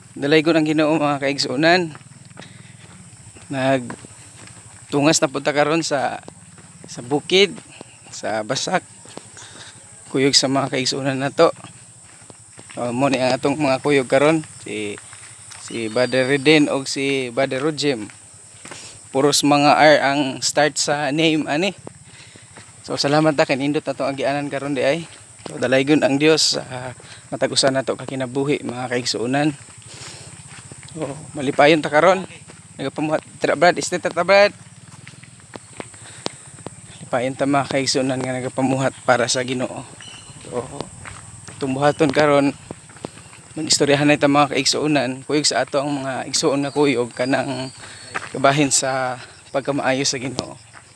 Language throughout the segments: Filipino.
Dalay ko ng Ginoo mga kaigsunan. Nagtungas na punta karon sa bukid, sa Basak. Kuyog sa mga kaigsunan nato. Mo ni ang atong mga kuyog karon si Brother Reden o si Brother Rojem. Puros mga R ang start sa name ani. So salamat ta kay nindot nato ang gianan karon di ay. So dalaygon ang Dios sa matagusan nato kakinabuhi mga kaigsunan. So malipayon ta karon. Nagapamuhat tra Brad, istita ta Brad. Lipayon ta mga kaigsunan nga nagapamuhat para sa Ginoo. So tumbuhaton karon magistoryahan na ita mga kaigsuunan kuyog sa ato ang mga igsuon nga kuyog kanang kabahin sa pagkamaayo sa Ginoo.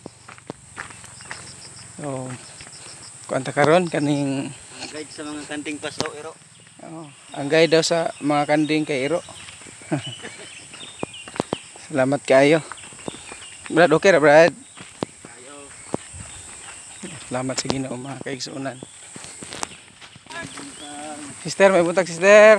So kuanta karon kaning guide sa mga kanding pasaw iro. Ang guide daw sa mga kanding kay iro. Salamat kayo. Brad, okay ra Brad? Ayo. Salamat sa Ginoo mga kaigsuunan. Sister, may buntag sister.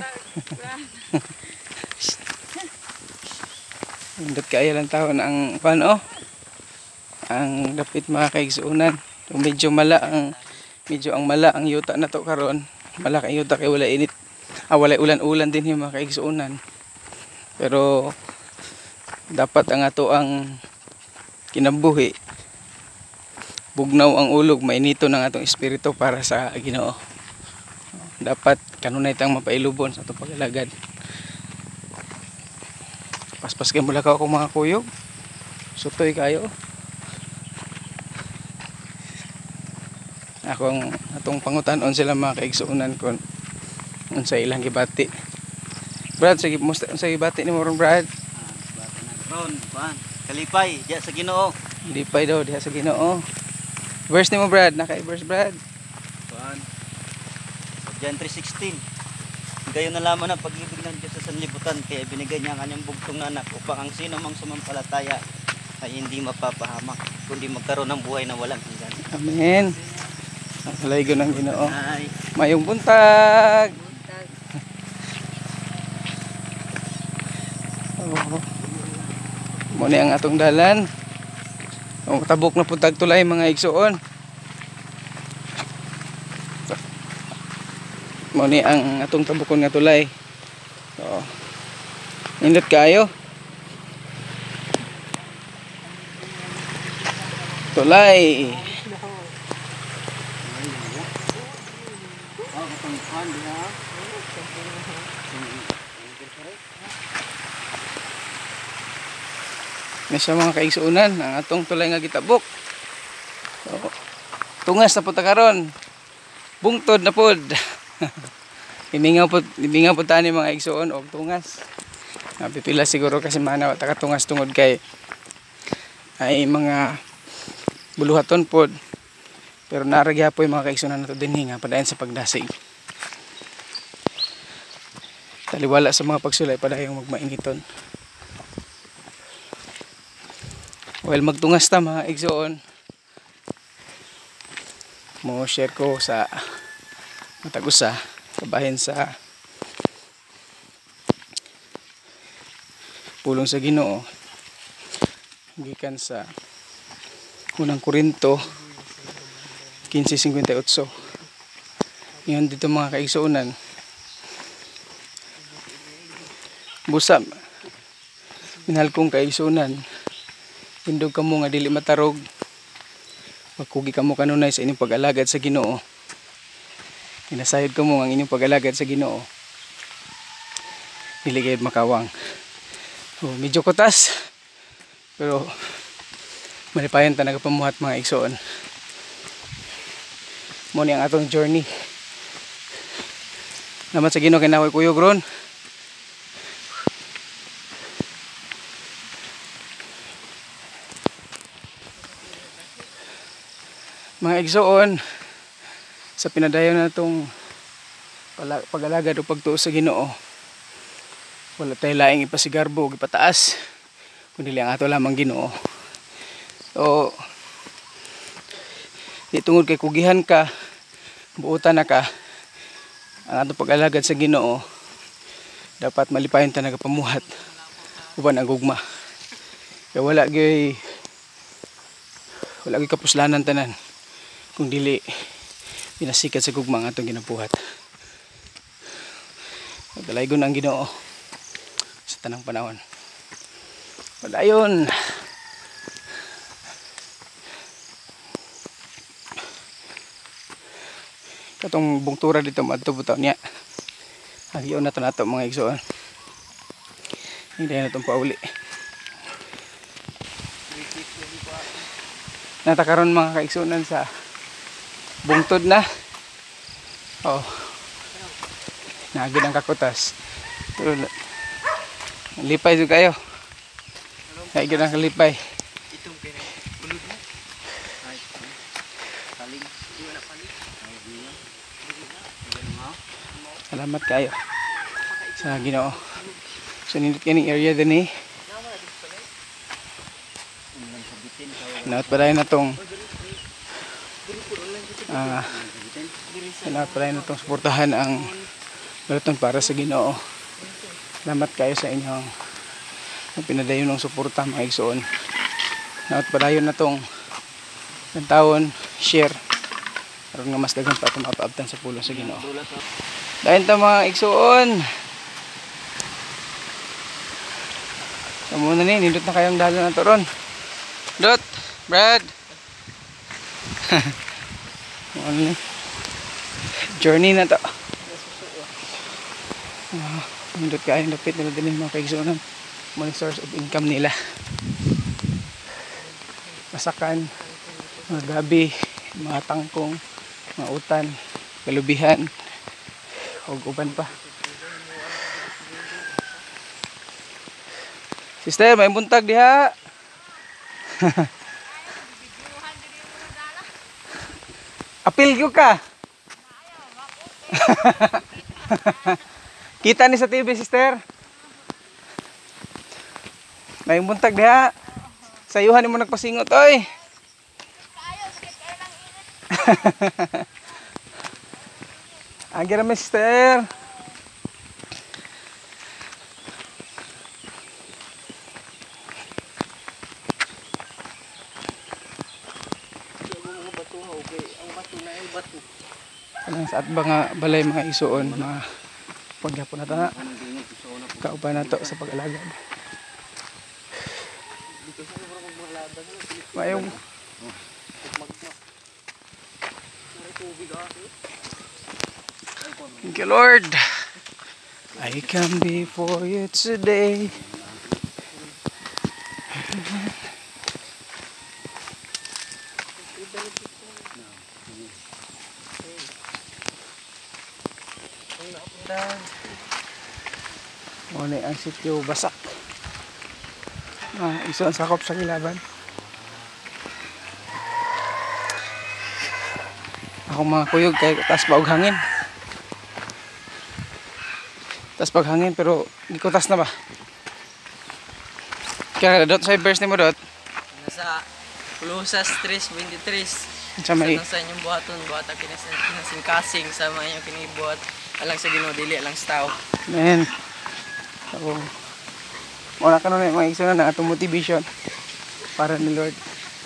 Indot kayo lang taon ang pano. Ang dapit mga kaigsuunan. Medyo ang mala ang yuta na to karon. Mala kay yuta kay wala init. Wala ulan-ulan din yung mga kaigsuunan. Pero dapat ang ato ang kinabuhi. Bugnaw ang ulog, mainito ng atong espiritu para sa Ginoo. Dapat kanunay tang mapailubon sa atong pagalagad. Paspas kay mula ka ako mga kuyog. Sutoy kayo. Akong atong pangutan-on sila mga kaigsuunan kon unsa ilang gibati. Brad, sige musta unsa gibati ni mo ron Brad? Ron, kuan. Kalipay diya sa Ginoo. Lipay daw diha sa Ginoo. Verse ni mo Brad, naka-verse Brad. Kuan. John 3:16. Gayon na lamang ang pag-ibig ng Diyos sa sanlibutan kaya binigay niya ang kanyang bugtong na anak upang ang sino mang sumampalataya ay hindi mapapahamak kundi magkaroon ng buhay na walang hanggan. Amen. Ang salaygon ng Ginoo. Ay. Mayong buntag. Oh. Muna ang atong dalan. Tabok na puntag tulay mga igsuon. Muna ang atong tabukon nga tulay. So, indot kayo. Tulay. Nasa mga kaigsuunan ang atong tulay nga gitabok. So, tungas na punta karon. Bungtod na pod. Ibingaw po tani mga igsuon og tungas. Pipila siguro kasi mana wa ta tungas tungod kay ay mga buluhaton pod. Pero naragya po yung mga kaigsunan nato dinhi nga padayon sa pagdasig. Taliwala sa mga pagsulay padayong magmaingiton. Well, magtungas ta mga igsuon. Mo share ko sa matagusa kabahin sa pulong sa Ginoo gikan sa unang Korinto 15:58. Ngayon dito mga kaigsuonan, busa minahal kong kaigsuonan, hindog kamo nga dili matarog, magkugi kamo kanunay sa inyong pag-alagad sa Ginoo. Inasayod kamo ang inyong pag-alagad sa Ginoo, dili gayud makawang. So, medyo kutas pero malipayon ta nagapamuhat mga igsoon. Mo ni ang atong journey. Naman sa Ginoo kay nakoy kuyog ron. Mga igsoon, sa pinadayon na itong pag-alagad o pagtuo sa Ginoo, wala tayo laing ipasigarbo o ipataas, kundi lang ato lamang Ginoo. So, di tungod kay kugihan ka, buutan na ka, ang atong pag-alagad sa Ginoo, dapat malipayon ta nagapamuhat uban ang gugma. Kaya wala gyud kapuslanan tanan kung dili pinasikat sa gugma nga atong ginabuhat. Dalaygon ang Ginoo sa tanang panahon. Padayon. Katong bungtura dito madto butaw niya. Agiyon na to nato mga igsoon. Hindi na itong pauli. Natakaroon mga kaigsunan sa bungtod na. Oh. Nagid ang kakutas. Pero lipay jud kayo. Nagid ang kalipay. Itong pinulog mo. Ay. Paling. Di wala paling. Salamat kayo sa Ginoo. So nindot kining area din eh. Naat pa rin na tong naat pa rin na tong suportahan ang balaton para sa Ginoo. Salamat kayo sa inyong pinadayon ng suporta mga igsoon. Naat pa rin na tong tawon share aron nga mas daghan pa itong mapaabtan sa pulong sa Ginoo. Dahil ito mga igsoon. So muna ni, nindot na kayong dalo na to ron. Dot, Brad. Journey na to. Nindot kayong dapit nila din mga kaigsunan. Mga source of income nila. Masakan, mga gabi, mga tangkong, mga utan, kalubihan, o uban pa. Sister, may buntag diha. Apil gyud ka. Kita ni sa TV, sister. May buntag diha. Sayuhan mo nagpasingot oy. Agira, mister. Kanang sa atba nga balay mga isuon mga pagyapon na ta kauban nato sa pag-alaga. Mayong thank you Lord. I come before you today. Muna ang sityo Basak. Isang sakop sa Kilaban. Ako mga kuyog kay tas pa og hangin. Tas pag hangin pero di ko tas na ba. Kaya dot sa verse ni mo dot. Nasa Colossus 3:23. Sa may sa inyong buhaton buhat ang kinasing-kasing sa mga inyong kinibuhat alang sa Ginoo dili alang sa tao. man. So, wala ka nun mga igsoon na atong motivation para ni Lord.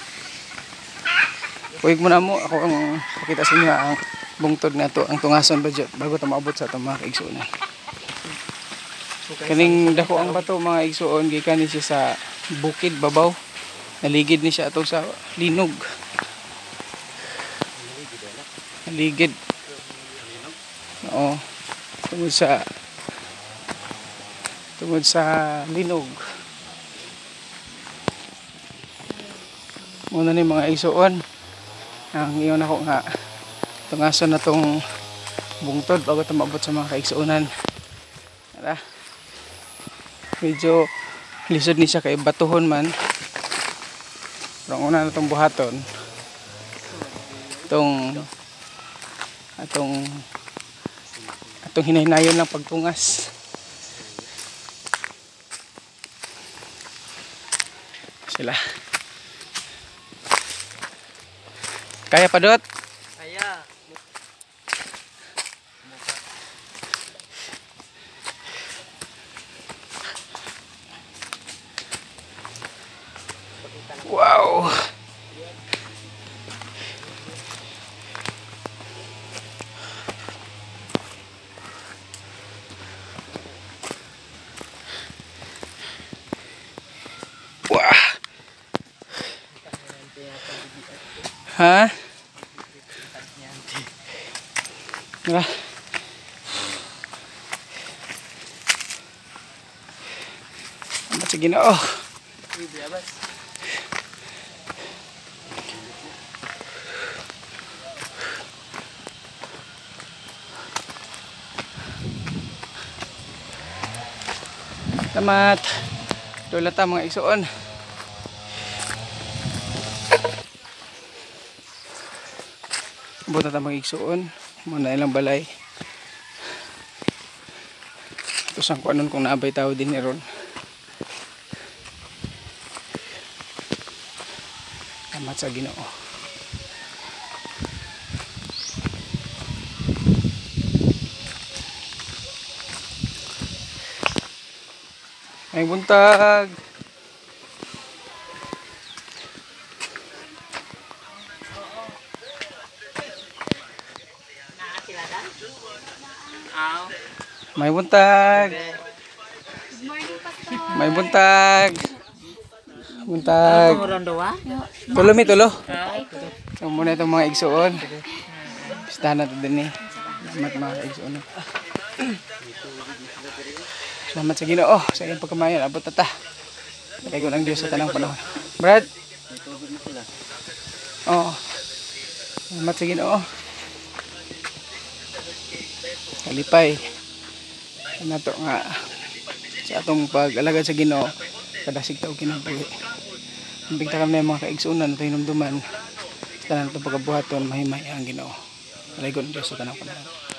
Huwag mo na mo ako ang pakita sa inyo ang bungtod na to, ang tungason budget bago ito maabot sa itong mga kaigsuonan. Kaning dako ang bato mga igsuon gikan ni siya sa bukid babaw. Naligid ni siya atong sa linog. Naligid. Oo. Tungod sa linog. Muna ni mga igsuon ang iyon ako nga tungason na tong bungtod bago ito maabot sa mga kaigsuonan. Tara. Medyo lisod ni siya kay batuhon man. Pero ang una na itong buhaton atong hinahinayon lang pagtungas. Sila kaya pa dot? Kaya Ha? Tara. Salamat sa Ginoo. Salamat. Doon ta mga igsoon. Buta ta mga igsoon. Muna ilang balay. Ito sang kuanon kung naabay tao din ni ron. Salamat sa Ginoo. May buntag. May buntag. May buntag. Buntag. Tulo mi tulo. So muna itong mga igsuon. Pistahan na ito din eh. Salamat mga igsuon. Salamat sa Ginoo sa iyong pagkamayan. Abot na ta. Lagay ko ng Diyos sa tanang panahon. Brad? Oo. Salamat sa Ginoo. Kalipay. Ano to nga. Sa atong pag-alagad sa Ginoo. Kadasig tao kinabuhi. Bigta kami ng mga kaigsunan at hinumduman. Sa tanang itong pagkabuhaton, mahimay ang Ginoo. Lagay ko ng Diyos sa tanang panahon.